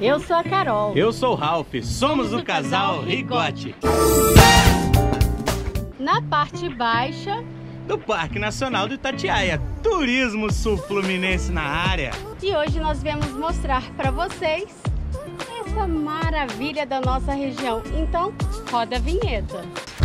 Eu sou a Carol. Eu sou o Ralph. Somos o casal Rigotti. Na parte baixa do Parque Nacional do Itatiaia. Turismo sul-fluminense na área. E hoje nós viemos mostrar para vocês essa maravilha da nossa região. Então, roda a vinheta.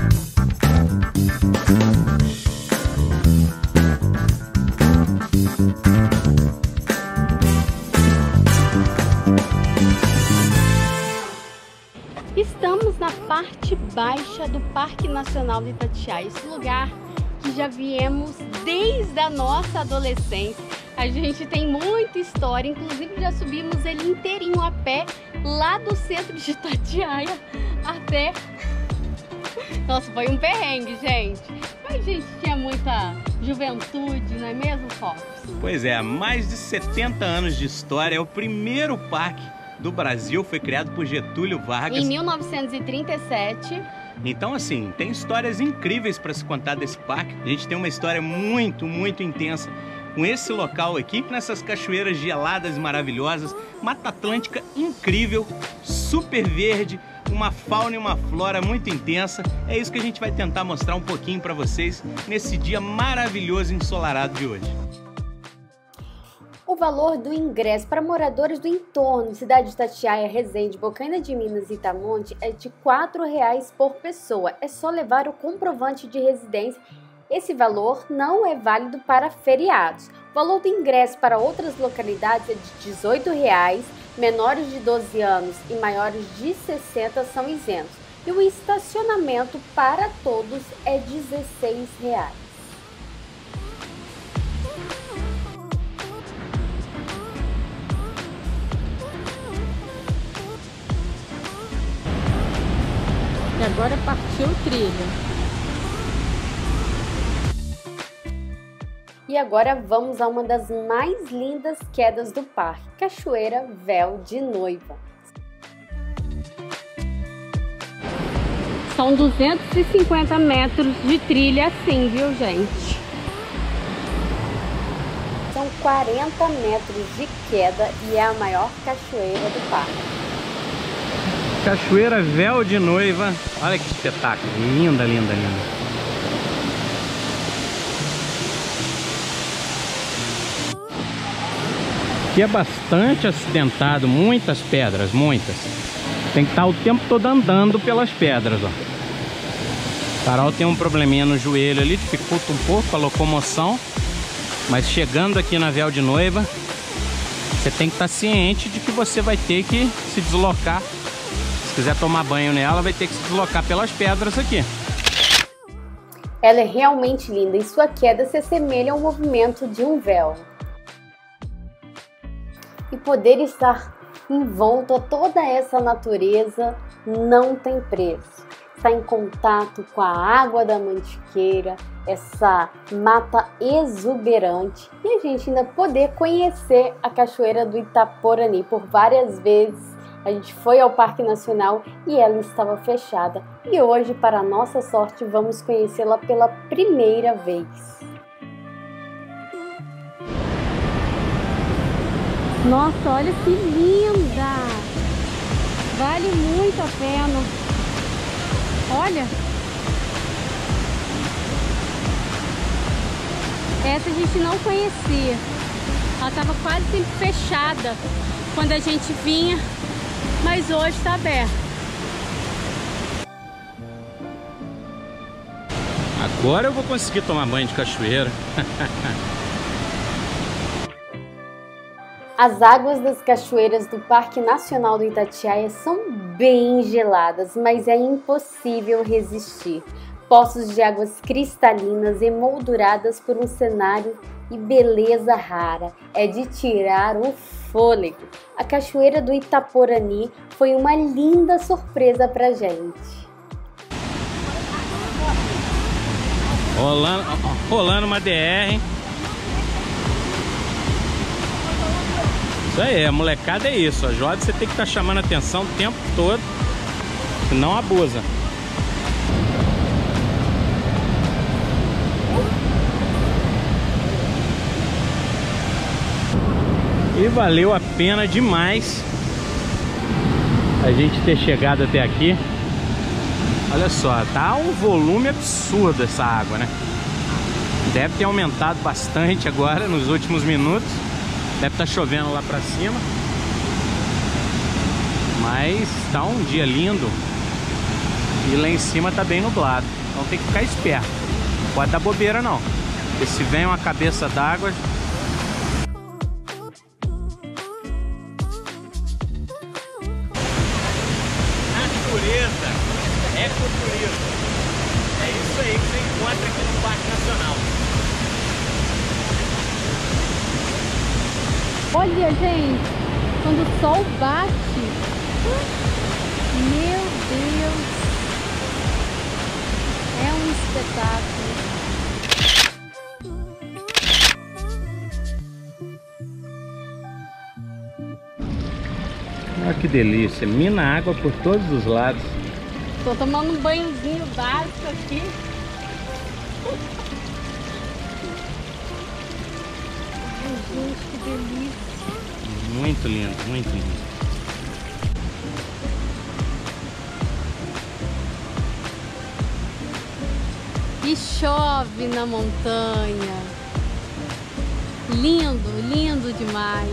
Estamos na parte baixa do Parque Nacional do Itatiaia, esse lugar que já viemos desde a nossa adolescência. A gente tem muita história, inclusive já subimos ele inteirinho a pé, lá do centro de Itatiaia até... Nossa, foi um perrengue, gente. Mas a gente tinha muita juventude, não é mesmo, Fox? Pois é, há mais de 70 anos de história, é o primeiro parque do Brasil, foi criado por Getúlio Vargas em 1937. Então, assim, tem histórias incríveis para se contar desse parque. A gente tem uma história muito intensa com esse local aqui, nessas cachoeiras geladas e maravilhosas, Mata Atlântica incrível, super verde, uma fauna e uma flora muito intensa. É isso que a gente vai tentar mostrar um pouquinho para vocês nesse dia maravilhoso e ensolarado de hoje. O valor do ingresso para moradores do entorno, cidade de Itatiaia, Resende, Bocaina de Minas e Itamonte é de R$ 4,00 por pessoa. É só levar o comprovante de residência. Esse valor não é válido para feriados. O valor do ingresso para outras localidades é de R$ 18,00. Menores de 12 anos e maiores de 60 são isentos. E o estacionamento para todos é R$ 16,00. E agora partiu trilha. E agora vamos a uma das mais lindas quedas do parque, Cachoeira Véu de Noiva. São 250 metros de trilha assim, viu, gente? São 40 metros de queda e é a maior cachoeira do parque. Cachoeira Véu de Noiva, olha que espetáculo, linda, linda, linda. Aqui é bastante acidentado, muitas pedras, muitas. Tem que estar o tempo todo andando pelas pedras, ó. Carol tem um probleminha no joelho ali, dificulta um pouco a locomoção, mas chegando aqui na Véu de Noiva, você tem que estar ciente de que você vai ter que se deslocar. Se quiser tomar banho nela, vai ter que se deslocar pelas pedras aqui. Ela é realmente linda e sua queda se assemelha ao movimento de um véu. E poder estar envolto a toda essa natureza não tem preço. Estar em contato com a água da Mantiqueira, essa mata exuberante, e a gente ainda poder conhecer a Cachoeira do Itaporani por várias vezes. A gente foi ao Parque Nacional e ela estava fechada. E hoje, para nossa sorte, vamos conhecê-la pela primeira vez. Nossa, olha que linda! Vale muito a pena. Olha! Essa a gente não conhecia. Ela estava quase sempre fechada quando a gente vinha, mas hoje está aberta. Agora eu vou conseguir tomar banho de cachoeira. As águas das cachoeiras do Parque Nacional do Itatiaia são bem geladas, mas é impossível resistir. Poços de águas cristalinas emolduradas por um cenário e beleza rara. É de tirar o fôlego. A Cachoeira do Itaporani foi uma linda surpresa pra gente. Rolando uma DR. Isso aí, a molecada é isso. A jovem você tem que estar chamando atenção o tempo todo, senão abusa. E valeu a pena demais a gente ter chegado até aqui. Olha só, tá um volume absurdo essa água, né? Deve ter aumentado bastante agora nos últimos minutos. Deve estar chovendo lá pra cima. Mas tá um dia lindo. E lá em cima tá bem nublado. Então tem que ficar esperto. Não pode dar bobeira não. Porque se vem uma cabeça d'água... Natureza, ecoturismo. É isso aí que você encontra aqui no Parque Nacional. Olha, gente, quando o sol bate, meu Deus, é um espetáculo. Olha que delícia, mina água por todos os lados. Tô tomando um banhozinho básico aqui. Ai, gente, que delícia. Muito lindo, muito lindo. E chove na montanha. Lindo, lindo demais.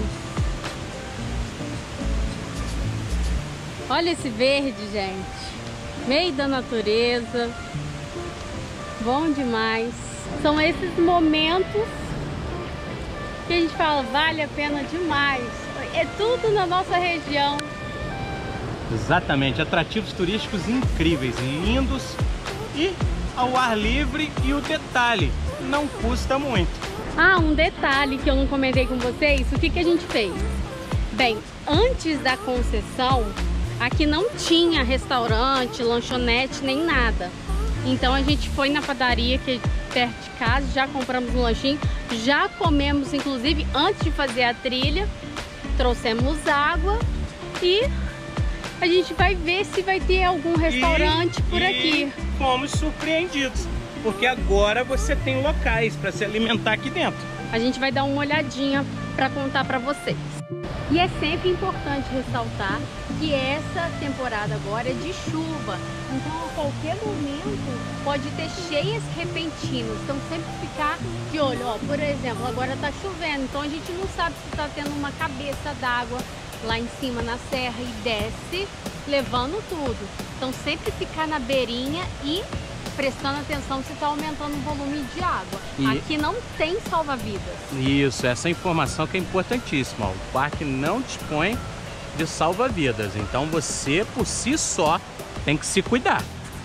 Olha esse verde, gente. Meio da natureza. Bom demais. São esses momentos que a gente fala, vale a pena demais. É tudo na nossa região. Exatamente, atrativos turísticos incríveis, lindos e ao ar livre. E o detalhe, não custa muito. Ah, um detalhe que eu não comentei com vocês, o que a gente fez? Bem, antes da concessão, aqui não tinha restaurante, lanchonete, nem nada. Então a gente foi na padaria que é perto de casa, já compramos um lanchinho, já comemos, inclusive, antes de fazer a trilha, trouxemos água e a gente vai ver se vai ter algum restaurante por aqui. Fomos surpreendidos, porque agora você tem locais para se alimentar aqui dentro. A gente vai dar uma olhadinha para contar para vocês. E é sempre importante ressaltar que essa temporada agora é de chuva, então a qualquer momento pode ter cheias repentinas, então sempre ficar de olho. Ó, por exemplo, agora tá chovendo, então a gente não sabe se tá tendo uma cabeça d'água lá em cima na serra e desce levando tudo. Então sempre ficar na beirinha e prestando atenção se está aumentando o volume de água. Aqui não tem salva-vidas. Isso, essa informação que é importantíssima. O parque não dispõe de salva-vidas, então você por si só tem que se cuidar.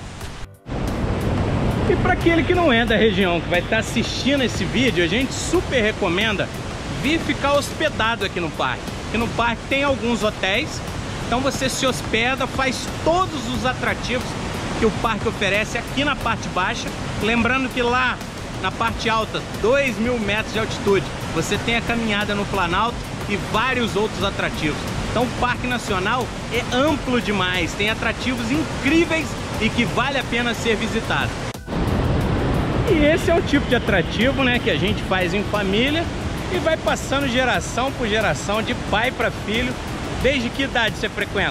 E para aquele que não é da região, que vai estar assistindo esse vídeo, a gente super recomenda vir ficar hospedado aqui no parque. Aqui no parque tem alguns hotéis, então você se hospeda, faz todos os atrativos que o parque oferece aqui na parte baixa. Lembrando que lá na parte alta, 2.000 metros de altitude, você tem a caminhada no Planalto e vários outros atrativos. Então o Parque Nacional é amplo demais, tem atrativos incríveis e que vale a pena ser visitado. E esse é o tipo de atrativo, né, que a gente faz em família e vai passando geração por geração, de pai para filho. Desde que idade você frequenta?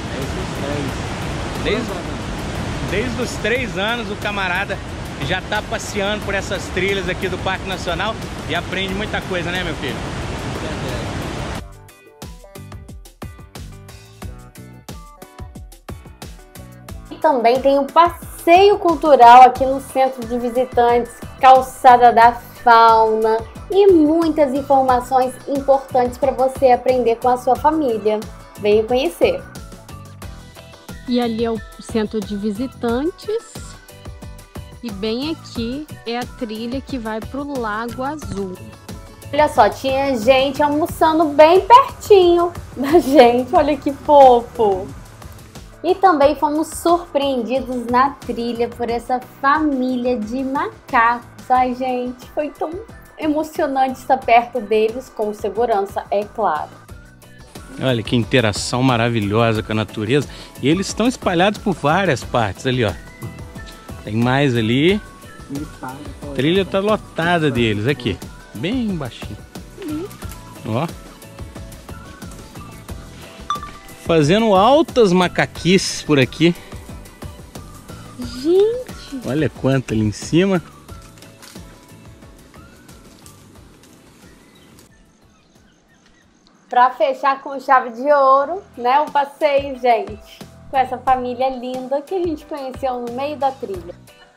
Desde os 3 anos o camarada já está passeando por essas trilhas aqui do Parque Nacional e aprende muita coisa, né, meu filho? E também tem um passeio cultural aqui no Centro de Visitantes, Calçada da Fauna e muitas informações importantes para você aprender com a sua família. Venha conhecer! E ali é o Centro de Visitantes e bem aqui é a trilha que vai para o Lago Azul. Olha só, tinha gente almoçando bem pertinho da gente, olha que fofo! E também fomos surpreendidos na trilha por essa família de macacos. Ai, gente, foi tão emocionante estar perto deles, com segurança, é claro. Olha que interação maravilhosa com a natureza. E eles estão espalhados por várias partes ali, ó. Tem mais ali. A trilha tá lotada deles aqui, bem baixinho. Ó. fazendo altas macaquices por aqui. Gente! Olha quanto ali em cima. Pra fechar com chave de ouro, né? O passeio, gente. Com essa família linda que a gente conheceu no meio da trilha.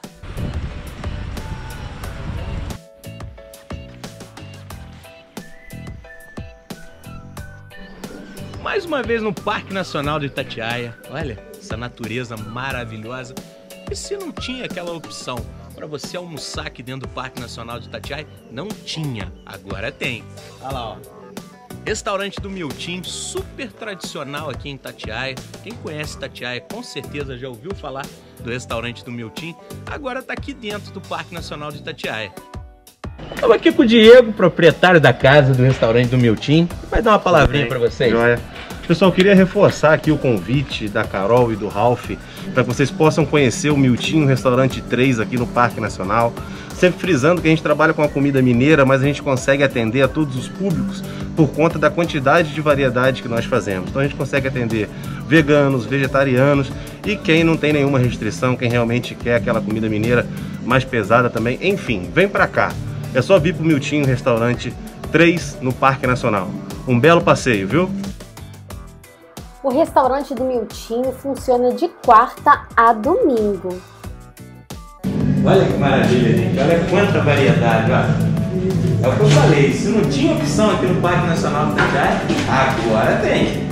Mais uma vez no Parque Nacional do Itatiaia. Olha essa natureza maravilhosa. E se não tinha aquela opção para você almoçar aqui dentro do Parque Nacional do Itatiaia? Não tinha, agora tem. Olha lá, ó. Restaurante do Miltim, super tradicional aqui em Itatiaia. Quem conhece Itatiaia com certeza já ouviu falar do restaurante do Miltim. Agora está aqui dentro do Parque Nacional do Itatiaia. Estamos aqui com o Diego, proprietário da casa do restaurante do Miltim. Vai dar uma palavrinha para vocês. Joia. Pessoal, eu queria reforçar aqui o convite da Carol e do Ralph para que vocês possam conhecer o Miltim, o restaurante 3 aqui no Parque Nacional. Sempre frisando que a gente trabalha com a comida mineira, mas a gente consegue atender a todos os públicos por conta da quantidade de variedade que nós fazemos. Então a gente consegue atender veganos, vegetarianos e quem não tem nenhuma restrição, quem realmente quer aquela comida mineira mais pesada também. Enfim, vem para cá. É só vir pro Miltim, restaurante 3 no Parque Nacional. Um belo passeio, viu? O restaurante do Miltim funciona de quarta a domingo. Olha que maravilha, gente. Olha quanta variedade, ó. É o que eu falei, se não tinha opção aqui no Parque Nacional do Itatiaia, agora tem.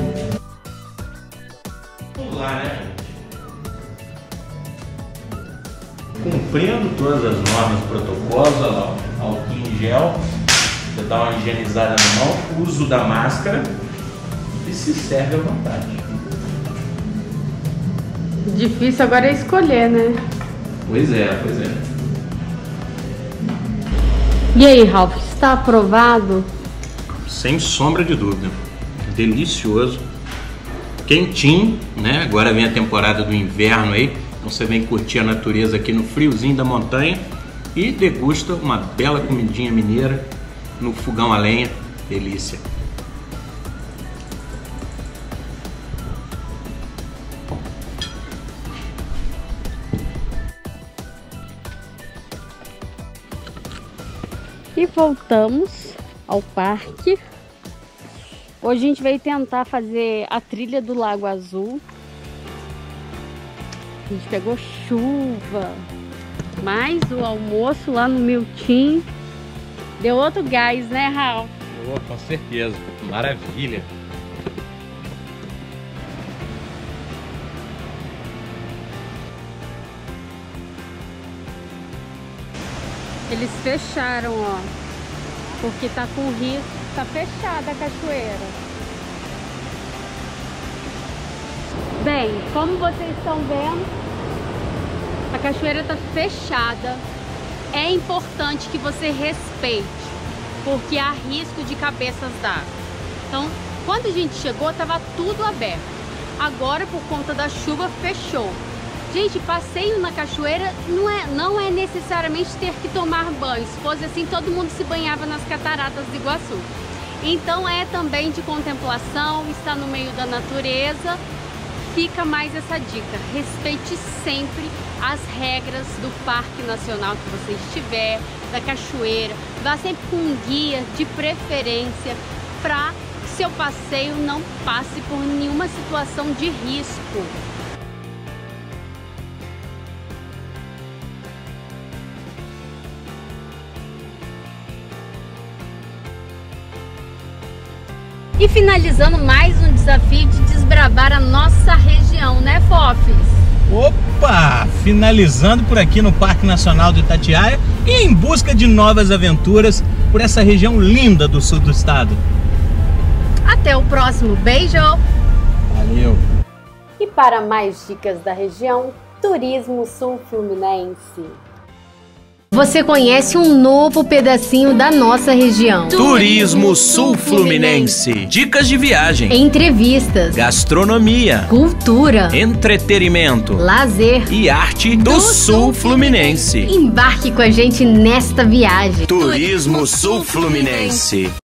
Vamos lá, né, gente? Cumprindo todas as normas, protocolos, olha lá, ó, álcool em gel, você dá uma higienizada na mão, uso da máscara e se serve à vontade. Difícil agora é escolher, né? Pois é, pois é. E aí, Ralph, está aprovado? Sem sombra de dúvida. Delicioso. Quentinho, né? Agora vem a temporada do inverno aí. Então você vem curtir a natureza aqui no friozinho da montanha e degusta uma bela comidinha mineira no fogão a lenha. Delícia. E voltamos ao parque. Hoje a gente veio tentar fazer a trilha do Lago Azul. A gente pegou chuva, mas o almoço lá no Miltim deu outro gás, né, Raul? Oh, com certeza, maravilha. Eles fecharam, ó, porque tá com risco, tá fechada a cachoeira. Bem, como vocês estão vendo, a cachoeira tá fechada. É importante que você respeite, porque há risco de cabeças d'água. Então, quando a gente chegou, tava tudo aberto. Agora, por conta da chuva, fechou. Gente, passeio na cachoeira não é necessariamente ter que tomar banho. Se fosse assim, todo mundo se banhava nas cataratas do Iguaçu. Então é também de contemplação, está no meio da natureza. Fica mais essa dica: respeite sempre as regras do Parque Nacional que você estiver, da cachoeira. Vá sempre com um guia de preferência para que seu passeio não passe por nenhuma situação de risco. E finalizando mais um desafio de desbravar a nossa região, né, Fofis? Opa! Finalizando por aqui no Parque Nacional do Itatiaia e em busca de novas aventuras por essa região linda do sul do estado. Até o próximo, beijo! Valeu! E para mais dicas da região, Turismo Sul Fluminense. Você conhece um novo pedacinho da nossa região. Turismo Sul Fluminense. Dicas de viagem, Entrevistas, gastronomia, cultura, entretenimento, lazer e arte do Sul Fluminense. Embarque com a gente nesta viagem. Turismo Sul Fluminense.